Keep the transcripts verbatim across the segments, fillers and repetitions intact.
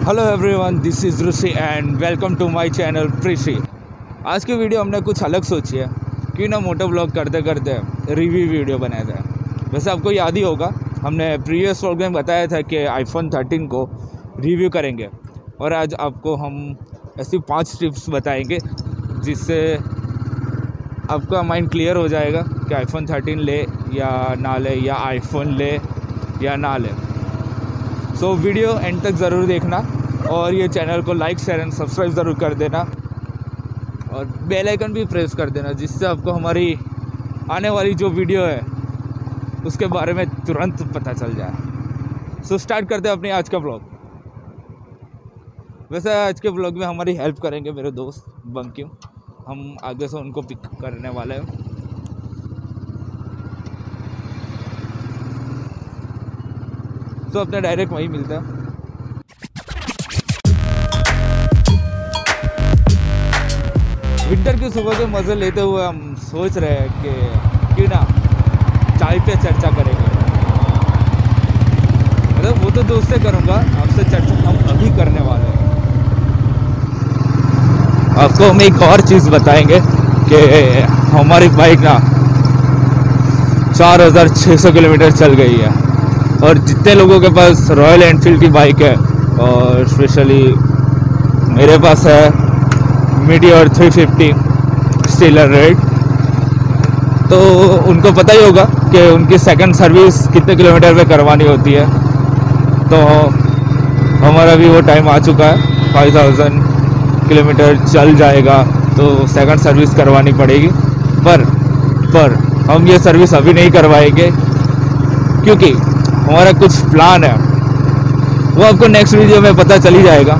Hello everyone, this is Rishi and welcome to my channel Preeshi. आज की video हमने कुछ अलग सोची है कि ना मोटो ब्लॉग करते करते रिव्यू वीडियो बनाया जाए। वैसे आपको याद ही होगा, हमने प्रीवियस व्लॉग में बताया था कि आईफोन थर्टीन को रिव्यू करेंगे, और आज आपको हम ऐसी पांच टिप्स बताएंगे जिससे आपका माइंड क्लियर हो जाएगा कि आईफोन थर्टीन ले या ना ले, या आईफोन ले या ना ले। सो so, वीडियो एंड तक ज़रूर देखना, और ये चैनल को लाइक शेयर एंड सब्सक्राइब ज़रूर कर देना, और बेल आइकन भी प्रेस कर देना जिससे आपको हमारी आने वाली जो वीडियो है उसके बारे में तुरंत पता चल जाए। सो so, स्टार्ट करते हैं अपनी आज का ब्लॉग। वैसे आज के ब्लॉग में हमारी हेल्प करेंगे मेरे दोस्त बंकिम। हम आगे से उनको पिक करने वाले हैं। तो अपने डायरेक्ट वहीं मिलता है। विंटर की सुबह के मज़े लेते हुए हम सोच रहे हैं कि क्यों ना चाय पे चर्चा करेंगे। मतलब वो तो दोस्त से करूँगा, आपसे चर्चा हम अभी करने वाले हैं। आपको हम एक और चीज़ बताएंगे कि हमारी बाइक ना चार हज़ार छः सौ किलोमीटर चल गई है, और जितने लोगों के पास रॉयल एनफील्ड की बाइक है, और स्पेशली मेरे पास है Meteor three fifty stellar red, तो उनको पता ही होगा कि उनकी सेकंड सर्विस कितने किलोमीटर पे करवानी होती है। तो हमारा भी वो टाइम आ चुका है, फाइव थाउजेंड किलोमीटर चल जाएगा तो सेकंड सर्विस करवानी पड़ेगी। पर पर हम ये सर्विस अभी नहीं करवाएंगे क्योंकि हमारा कुछ प्लान है, वो आपको नेक्स्ट वीडियो में पता चल ही जाएगा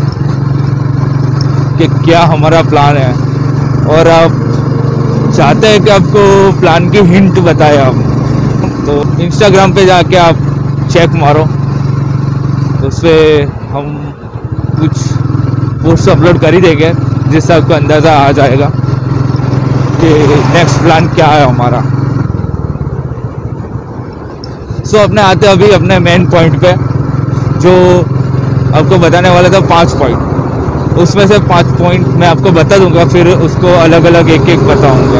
कि क्या हमारा प्लान है। और आप चाहते हैं कि आपको प्लान की हिंट बताए हम, तो इंस्टाग्राम पे जाके आप चेक मारो, तो उस पर हम कुछ पोस्ट अपलोड कर ही देंगे जिससे आपको अंदाज़ा आ जाएगा कि नेक्स्ट प्लान क्या है हमारा। सो so, अपने आते अभी अपने मेन पॉइंट पे, जो आपको बताने वाला था पांच पॉइंट, उसमें से पांच पॉइंट मैं आपको बता दूंगा, फिर उसको अलग अलग एक एक बताऊंगा।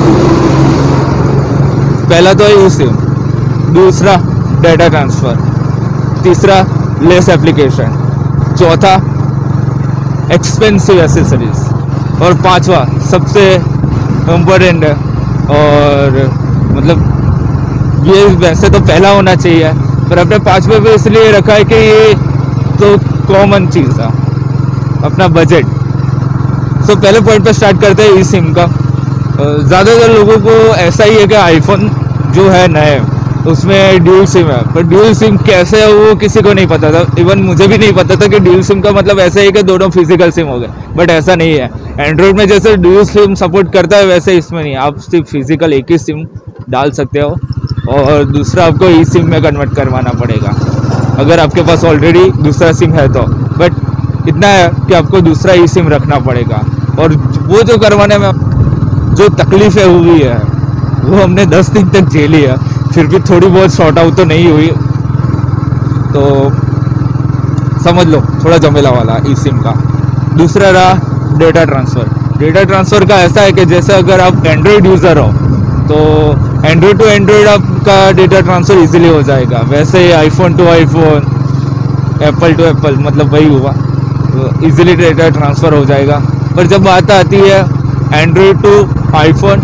पहला तो ई सिम, दूसरा डाटा ट्रांसफ़र, तीसरा लेस एप्लीकेशन, चौथा एक्सपेंसिव एसेसरीज, और पांचवा सबसे इम्पोर्टेंट है, और मतलब ये वैसे तो पहला होना चाहिए, पर अपने पांचवे पे इसलिए रखा है कि ये तो कॉमन चीज़ है, अपना बजट। सो so, पहले पॉइंट पे स्टार्ट करते हैं ई सिम का। ज़्यादातर लोगों को ऐसा ही है कि आईफोन जो है नए, उसमें ड्यूल सिम है, पर ड्यूल सिम कैसे है वो किसी को नहीं पता था। इवन मुझे भी नहीं पता था कि ड्यूल सिम का मतलब ऐसा ही कि दोनों फिजिकल सिम हो गए, बट ऐसा नहीं है। एंड्रॉयड में जैसे ड्यूल सिम सपोर्ट करता है वैसे इसमें नहीं, आप सिर्फ फिजिकल एक ही सिम डाल सकते हो, और दूसरा आपको ई सिम में कन्वर्ट करवाना पड़ेगा अगर आपके पास ऑलरेडी दूसरा सिम है तो। बट इतना है कि आपको दूसरा ई सिम रखना पड़ेगा, और वो जो करवाने में जो तकलीफ़ें हुई है वो हमने दस दिन तक झेली है, फिर भी थोड़ी बहुत शॉर्ट आउट तो नहीं हुई। तो समझ लो थोड़ा जमेला वाला ई सिम का। दूसरा रहा डेटा ट्रांसफ़र। डेटा ट्रांसफ़र का ऐसा है कि जैसे अगर आप एंड्रॉयड यूज़र हो तो एंड्रॉयड टू एंड्रॉयड आपका डेटा ट्रांसफ़र इजीली हो जाएगा। वैसे ही iPhone to iPhone, Apple to Apple, मतलब वही हुआ, तो इजीली डेटा ट्रांसफ़र हो जाएगा। पर जब बात आती है एंड्रॉयड टू आईफोन,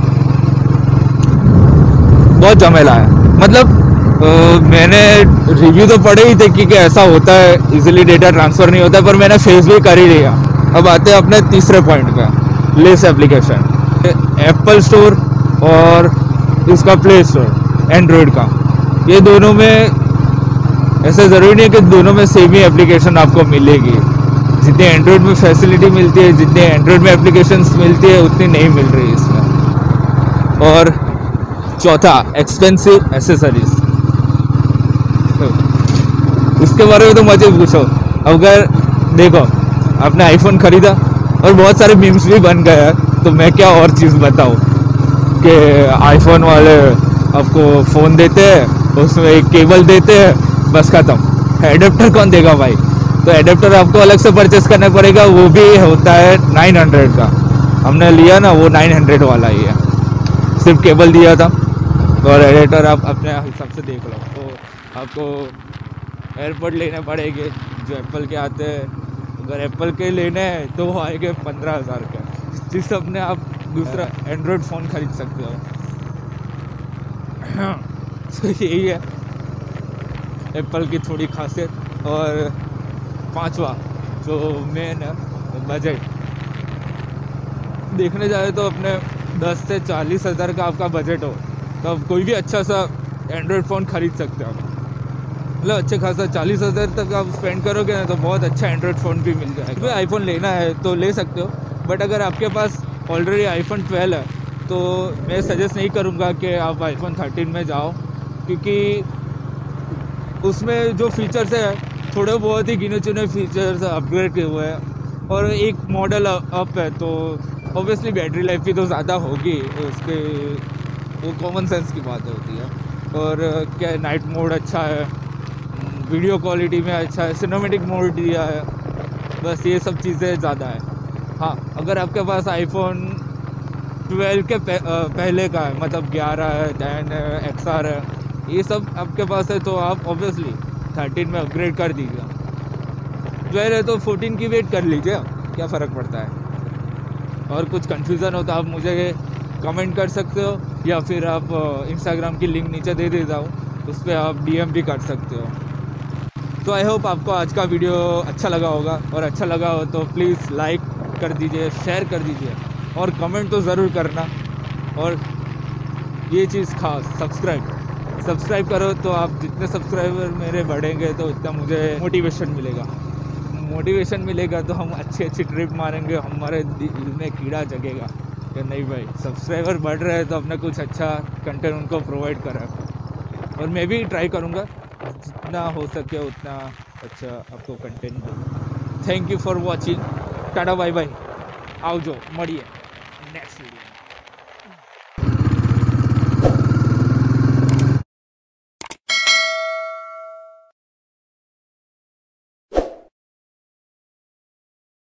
बहुत झमेला है। मतलब आ, मैंने रिव्यू तो पढ़े ही थे कि, कि ऐसा होता है, इजीली डेटा ट्रांसफ़र नहीं होता, पर मैंने फेस भी कर ही लिया। अब आते हैं अपने तीसरे पॉइंट पे, लेस एप्लीकेशन। एप्पल स्टोर और इसका प्ले स्टोर एंड्रॉयड का, ये दोनों में ऐसा ज़रूरी नहीं है कि दोनों में सेम ही एप्लीकेशन आपको मिलेगी। जितनी एंड्रॉयड में फैसिलिटी मिलती है, जितनी एंड्रॉयड में एप्लीकेशंस मिलती है, उतनी नहीं मिल रही इसमें। और चौथा एक्सपेंसिव एसेसरीज, उसके बारे में तो मुझे पूछो। अगर देखो आपने आईफोन ख़रीदा और बहुत सारे मीम्स भी बन गए हैं, तो मैं क्या और चीज़ बताऊँ कि आईफोन वाले आपको फ़ोन देते हैं, उसमें एक केबल देते हैं, बस ख़त्म। एडेप्टर कौन देगा भाई? तो एडेप्टर आपको अलग से परचेस करना पड़ेगा, वो भी होता है नाइन हंड्रेड का। हमने लिया ना वो नाइन हंड्रेड वाला ही है, सिर्फ केबल दिया था और एडेप्टर आप अपने हिसाब से देख लो। तो आपको एयरपोर्ट लेने पड़ेंगे जो एप्पल के आते हैं। अगर एप्पल के लेने हैं तो वो आएंगे पंद्रह हज़ार का, जिस अपने आप दूसरा एंड्रॉयड फ़ोन खरीद सकते हो। तो यही है एप्पल की थोड़ी खासियत। और पांचवा जो मेन है बजट, देखने जाए तो अपने दस से चालीस हज़ार का आपका बजट हो तो आप कोई भी अच्छा सा एंड्रॉयड फ़ोन खरीद सकते हो। मतलब अच्छे खासा चालीस हज़ार तक आप स्पेंड करोगे ना तो बहुत अच्छा एंड्रॉयड फ़ोन भी मिल जाएगा। कोई आईफोन लेना है तो ले सकते हो, बट अगर आपके पास ऑलरेडी आईफोन ट्वेल्व है तो मैं सजेस्ट नहीं करूँगा कि आप आईफोन थर्टीन में जाओ, क्योंकि उसमें जो फीचर्स है थोड़े बहुत ही गिने चुने फीचर्स अपग्रेड किए हुए हैं और एक मॉडल अप है, तो ऑब्वियसली बैटरी लाइफ भी तो ज़्यादा होगी उसके, वो कॉमन सेंस की बात होती है। और क्या नाइट मोड अच्छा है, वीडियो क्वालिटी में अच्छा है, सिनेमैटिक मोड दिया है, बस ये सब चीज़ें ज़्यादा है। हाँ, अगर आपके पास आईफोन ट्वेल्व के पहले का है, मतलब ग्यारह है, टेन है, एक्स आर है, ये सब आपके पास है तो आप ऑब्वियसली थर्टीन में अपग्रेड कर दीजिए। ट्वेल्व है तो फोर्टीन की वेट कर लीजिए, क्या फ़र्क पड़ता है। और कुछ कन्फ्यूज़न हो तो आप मुझे कमेंट कर सकते हो, या फिर आप इंस्टाग्राम की लिंक नीचे दे देता हूँ, उस पर आप डीएम भी कर सकते हो। तो आई होप आपको आज का वीडियो अच्छा लगा होगा, और अच्छा लगा हो तो प्लीज़ लाइक कर दीजिए, शेयर कर दीजिए और कमेंट तो ज़रूर करना। और ये चीज़ खास सब्सक्राइब सब्सक्राइब करो, तो आप जितने सब्सक्राइबर मेरे बढ़ेंगे तो उतना मुझे मोटिवेशन मिलेगा मोटिवेशन मिलेगा तो हम अच्छी अच्छी ट्रिप मारेंगे, हमारे दिल में कीड़ा जगेगा कि नहीं भाई सब्सक्राइबर बढ़ रहे हैं तो अपने कुछ अच्छा कंटेंट उनको प्रोवाइड करें। और मैं भी ट्राई करूँगा जितना हो सके उतना अच्छा आपको कंटेंट दूँ। Thank you for watching, tata bye bye, आओ जो मड़िए नेक्स्ट वीडियो।